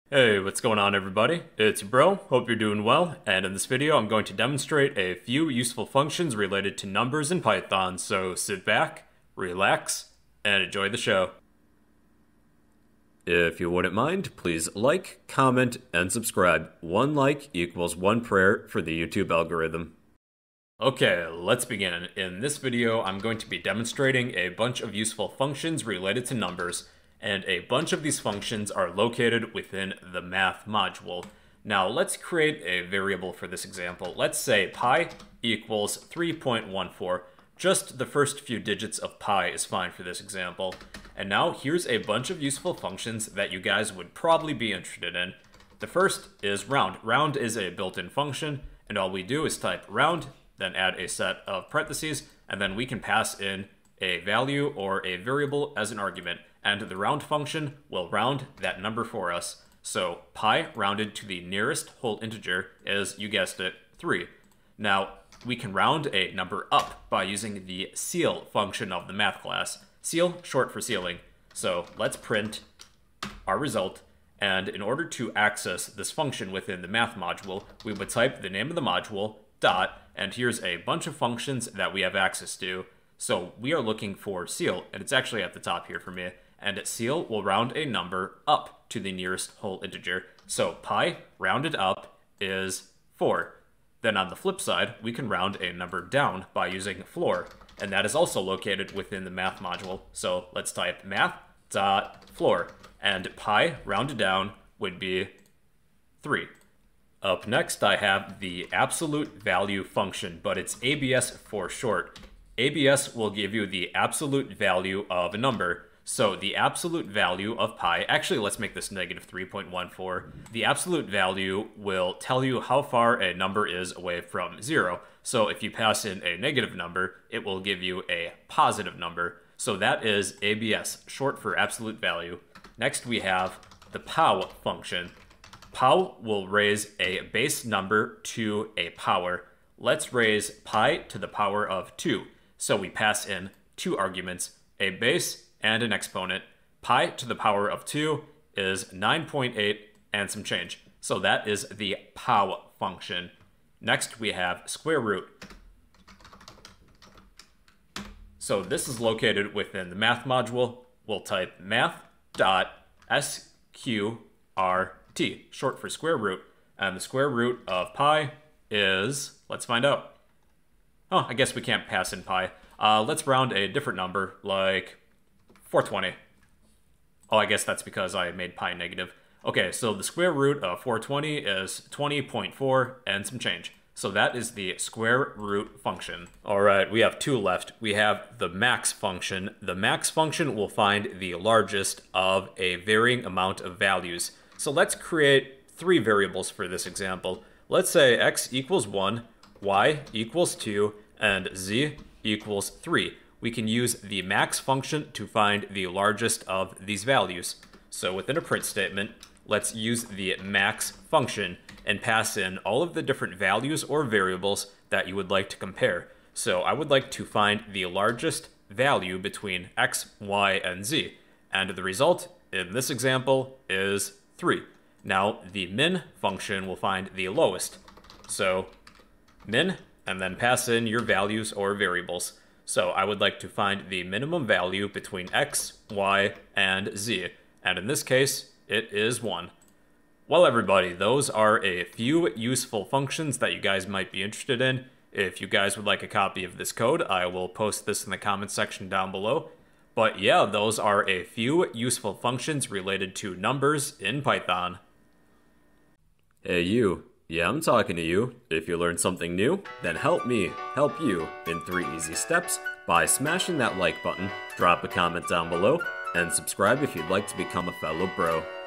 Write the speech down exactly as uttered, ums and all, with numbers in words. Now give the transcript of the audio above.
Hey, what's going on everybody? It's your bro, hope you're doing well, and in this video I'm going to demonstrate a few useful functions related to numbers in Python, so sit back, relax, and enjoy the show. If you wouldn't mind, please like, comment, and subscribe. One like equals one prayer for the YouTube algorithm. Okay, let's begin. In this video, I'm going to be demonstrating a bunch of useful functions related to numbers, and a bunch of these functions are located within the math module. Now let's create a variable for this example. Let's say pi equals three point one four. Just the first few digits of pi is fine for this example. And now here's a bunch of useful functions that you guys would probably be interested in. The first is round. Round is a built-in function, and all we do is type round, then add a set of parentheses, and then we can pass in a value or a variable as an argument. And the round function will round that number for us. So pi rounded to the nearest whole integer is, you guessed it, three. Now, we can round a number up by using the ceil function of the math class. Ceil, short for ceiling. So let's print our result. And in order to access this function within the math module, we would type the name of the module, dot, and here's a bunch of functions that we have access to. So we are looking for ceil, and it's actually at the top here for me. And ceil will round a number up to the nearest whole integer. So pi rounded up is four. Then on the flip side, we can round a number down by using floor, and that is also located within the math module. So let's type math.floor, and pi rounded down would be three. Up next, I have the absolute value function, but it's A B S for short. A B S will give you the absolute value of a number. So the absolute value of pi, actually let's make this negative three point one four. The absolute value will tell you how far a number is away from zero. So if you pass in a negative number, it will give you a positive number. So that is A B S, short for absolute value. Next we have the pow function. Pow will raise a base number to a power. Let's raise pi to the power of two. So we pass in two arguments, a base and an exponent. Pi to the power of two is nine point eight and some change. So that is the pow function. Next we have square root. So this is located within the math module. We'll type math.sqrt, short for square root. And the square root of pi is, let's find out. Oh, I guess we can't pass in pi. Uh, let's round a different number, like four twenty. Oh, I guess that's because I made pi negative. Okay, so the square root of four twenty is twenty point four and some change. So that is the square root function. All right, we have two left. We have the max function. The max function will find the largest of a varying amount of values. So let's create three variables for this example. Let's say x equals one, y equals two, and z equals three. We can use the max function to find the largest of these values. So within a print statement, let's use the max function and pass in all of the different values or variables that you would like to compare. So I would like to find the largest value between x, y, and z. And the result in this example is three. Now the min function will find the lowest. So min, and then pass in your values or variables. So I would like to find the minimum value between x, y, and z. And in this case, it is one. Well, everybody, those are a few useful functions that you guys might be interested in. If you guys would like a copy of this code, I will post this in the comment section down below. But yeah, those are a few useful functions related to numbers in Python. Hey you. Yeah, I'm talking to you. If you learned something new, then help me help you in three easy steps by smashing that like button, drop a comment down below, and subscribe if you'd like to become a fellow bro.